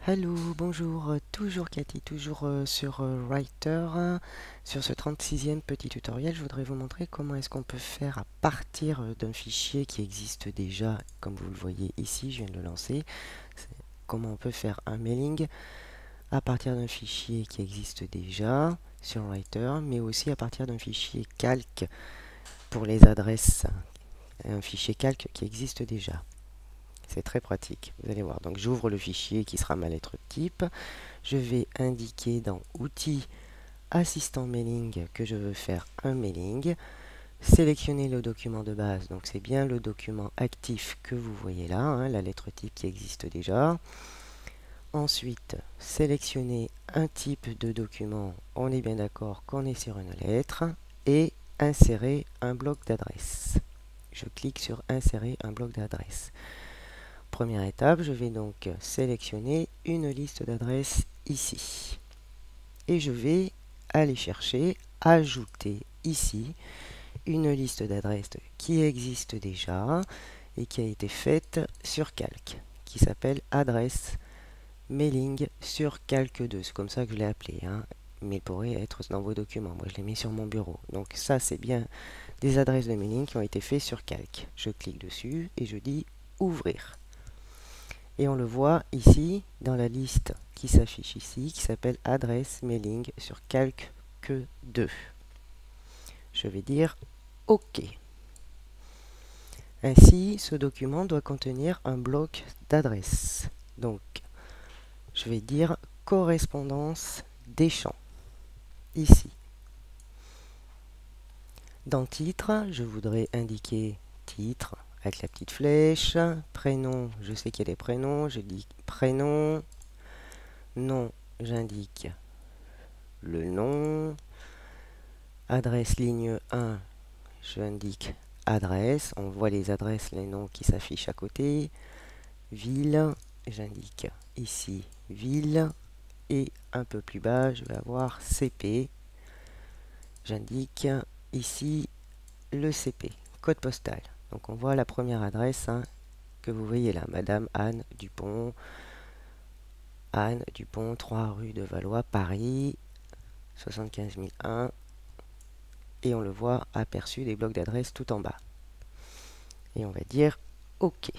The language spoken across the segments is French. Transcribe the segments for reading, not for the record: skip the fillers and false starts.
Hello, bonjour, toujours Cathy, toujours sur Writer. Sur ce 36e petit tutoriel, je voudrais vous montrer comment est-ce qu'on peut faire à partir d'un fichier qui existe déjà, comme vous le voyez ici, je viens de le lancer. C'est comment on peut faire un mailing à partir d'un fichier qui existe déjà sur Writer, mais aussi à partir d'un fichier calque pour les adresses, un fichier calque qui existe déjà. C'est très pratique, vous allez voir. Donc j'ouvre le fichier qui sera ma lettre type. Je vais indiquer dans Outils, Assistant Mailing que je veux faire un mailing. Sélectionner le document de base, donc c'est bien le document actif que vous voyez là, hein, la lettre type qui existe déjà. Ensuite, sélectionner un type de document, on est bien d'accord qu'on est sur une lettre, et insérer un bloc d'adresse. Je clique sur Insérer un bloc d'adresse. Première étape, je vais donc sélectionner une liste d'adresses ici. Et je vais aller chercher, ajouter ici une liste d'adresses qui existe déjà et qui a été faite sur Calque, qui s'appelle adresse mailing sur Calque 2. C'est comme ça que je l'ai appelé, hein. Mais il pourrait être dans vos documents. Moi, je l'ai mis sur mon bureau. Donc ça, c'est bien des adresses de mailing qui ont été faites sur Calque. Je clique dessus et je dis ouvrir. Et on le voit ici dans la liste qui s'affiche ici, qui s'appelle adresse mailing sur Calque 2. Je vais dire OK. Ainsi, ce document doit contenir un bloc d'adresse. Donc, je vais dire correspondance des champs, ici. Dans titre, je voudrais indiquer titre avec la petite flèche. Prénom, je sais qu'il y a des prénoms, je dis prénom. Nom, j'indique le nom. Adresse ligne 1, j'indique adresse. On voit les adresses, les noms qui s'affichent à côté. Ville, j'indique ici ville. Et un peu plus bas, je vais avoir CP. J'indique ici le CP, code postal. Donc on voit la première adresse, hein, que vous voyez là, Madame Anne Dupont. Anne Dupont, 3 rue de Valois, Paris, 75 001. Et on le voit aperçu des blocs d'adresse tout en bas. Et on va dire OK.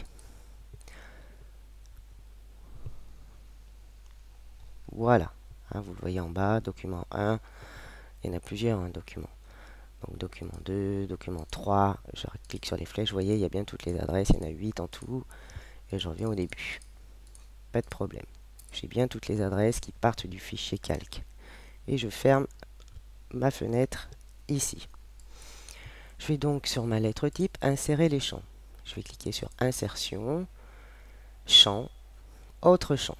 Voilà, hein, vous le voyez en bas, document 1, il y en a plusieurs, hein, documents. Donc document 2, document 3, je clique sur les flèches, vous voyez, il y a bien toutes les adresses, il y en a 8 en tout, et je reviens au début. Pas de problème. J'ai bien toutes les adresses qui partent du fichier calque. Et je ferme ma fenêtre ici. Je vais donc sur ma lettre type insérer les champs. Je vais cliquer sur Insertion, Champ, Autre champ.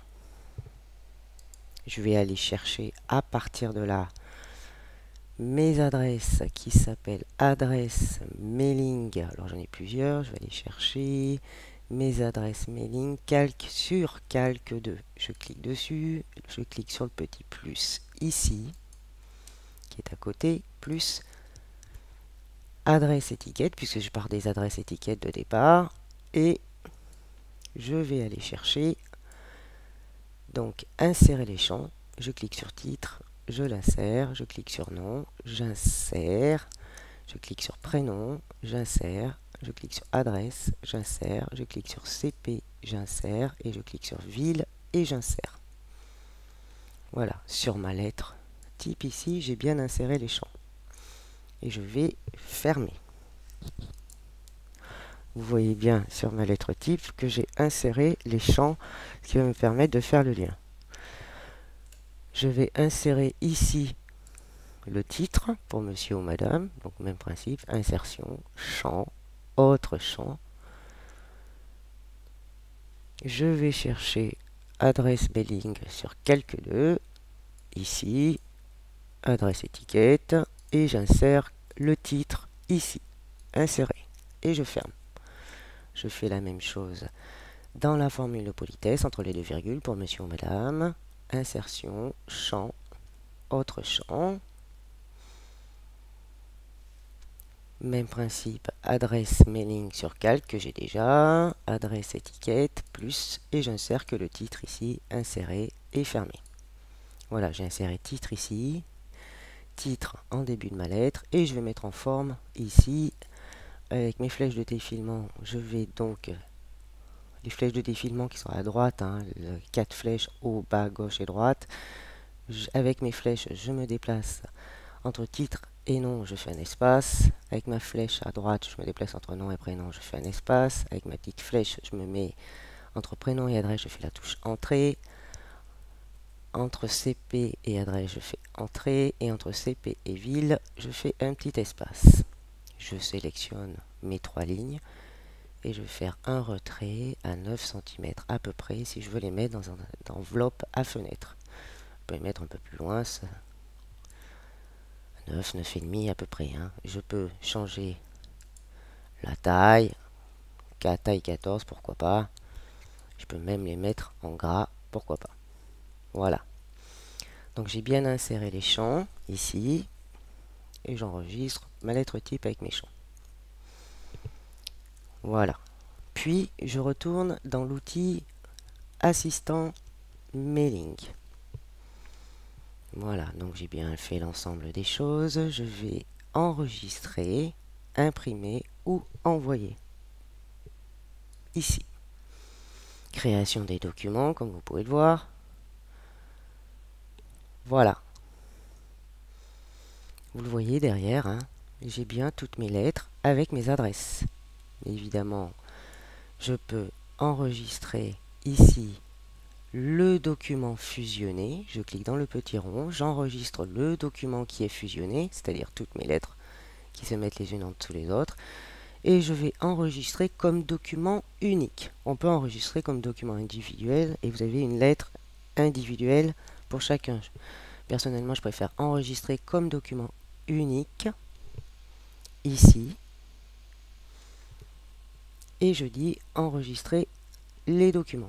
Je vais aller chercher à partir de là mes adresses qui s'appellent adresse mailing. Alors j'en ai plusieurs, je vais aller chercher mes adresses mailing calque sur calque 2. Je clique dessus, je clique sur le petit plus ici, qui est à côté, plus adresse étiquette, puisque je pars des adresses étiquettes de départ, et je vais aller chercher, donc insérer les champs, je clique sur titre, je l'insère, je clique sur nom, j'insère, je clique sur prénom, j'insère, je clique sur adresse, j'insère, je clique sur CP, j'insère, et je clique sur ville, et j'insère. Voilà, sur ma lettre type ici, j'ai bien inséré les champs. Et je vais fermer. Vous voyez bien sur ma lettre type que j'ai inséré les champs, ce qui va me permettre de faire le lien. Je vais insérer ici le titre pour monsieur ou madame, donc même principe, insertion, champ, autre champ. Je vais chercher adresse mailing sur calque 2, ici, adresse étiquette, et j'insère le titre ici, insérer, et je ferme. Je fais la même chose dans la formule de politesse entre les deux virgules pour monsieur ou madame, insertion, champ, autre champ. Même principe, adresse mailing sur calque que j'ai déjà, adresse étiquette, plus, et j'insère que le titre ici, insérer et fermer. Voilà, j'ai inséré titre ici, titre en début de ma lettre, et je vais mettre en forme ici, avec mes flèches de défilement, je vais donc, les flèches de défilement qui sont à droite, 4 flèches haut, bas, gauche et droite, avec mes flèches, je me déplace entre titre et nom, je fais un espace. Avec ma flèche à droite, je me déplace entre nom et prénom, je fais un espace. Avec ma petite flèche, je me mets entre prénom et adresse, je fais la touche entrée. Entre CP et adresse, je fais entrée. Et entre CP et ville, je fais un petit espace. Je sélectionne mes 3 lignes et je vais faire un retrait à 9 cm à peu près si je veux les mettre dans une enveloppe à fenêtre. Je peux les mettre un peu plus loin, 9, 9,5 à peu près. Je peux changer la taille, taille 14, pourquoi pas. Je peux même les mettre en gras, pourquoi pas. Voilà. Donc j'ai bien inséré les champs ici et j'enregistre ma lettre type avec mes champs. Voilà. Puis je retourne dans l'outil assistant mailing. Voilà, donc j'ai bien fait l'ensemble des choses. Je vais enregistrer, imprimer ou envoyer. Ici. Création des documents, comme vous pouvez le voir. Voilà. Vous le voyez derrière, j'ai bien toutes mes lettres avec mes adresses. Évidemment, je peux enregistrer ici le document fusionné. Je clique dans le petit rond, j'enregistre le document qui est fusionné, c'est-à-dire toutes mes lettres qui se mettent les unes en dessous les autres. Et je vais enregistrer comme document unique. On peut enregistrer comme document individuel et vous avez une lettre individuelle pour chacun. Personnellement, je préfère enregistrer comme document unique ici et je dis enregistrer les documents.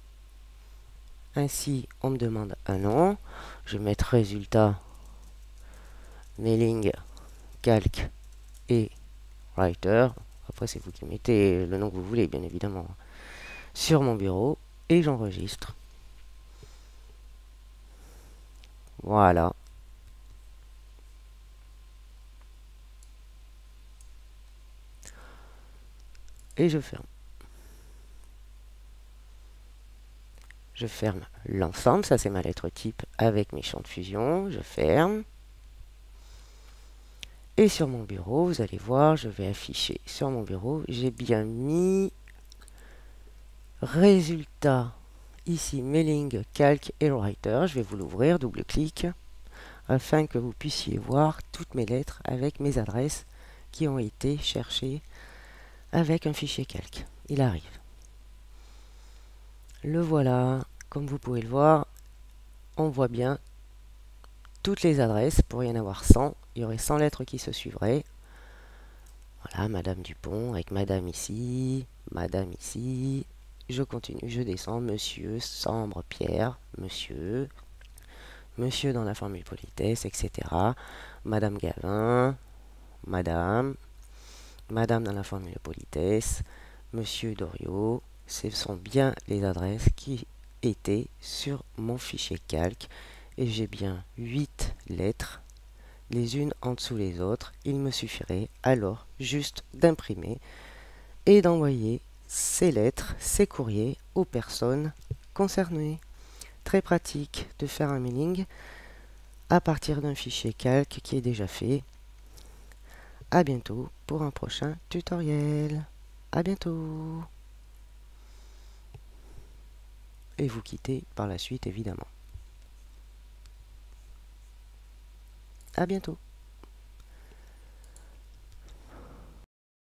Ainsi, on me demande un nom. Je vais mettre résultat, mailing, calque et writer. Après, c'est vous qui mettez le nom que vous voulez, bien évidemment, sur mon bureau et j'enregistre. Voilà. Et je ferme. Je ferme l'ensemble, ça c'est ma lettre type avec mes champs de fusion. Je ferme. Et sur mon bureau, vous allez voir, je vais afficher sur mon bureau, j'ai bien mis résultat ici, mailing, calque et writer. Je vais vous l'ouvrir, double-clic, afin que vous puissiez voir toutes mes lettres avec mes adresses qui ont été cherchées avec un fichier calque. Il arrive. Le voilà, comme vous pouvez le voir, on voit bien toutes les adresses. Pour y en avoir 100, il y aurait 100 lettres qui se suivraient. Voilà, Madame Dupont avec Madame ici, je continue, je descends, Monsieur, Sambre, Pierre, Monsieur, Monsieur dans la formule politesse, etc. Madame Gavin, Madame, Madame dans la formule politesse, Monsieur Doriot, ce sont bien les adresses qui étaient sur mon fichier calque et j'ai bien 8 lettres les unes en dessous les autres. Il me suffirait alors juste d'imprimer et d'envoyer ces lettres, ces courriers aux personnes concernées. Très pratique de faire un mailing à partir d'un fichier calque qui est déjà fait. À bientôt pour un prochain tutoriel. À bientôt. Et vous quittez par la suite évidemment. À bientôt.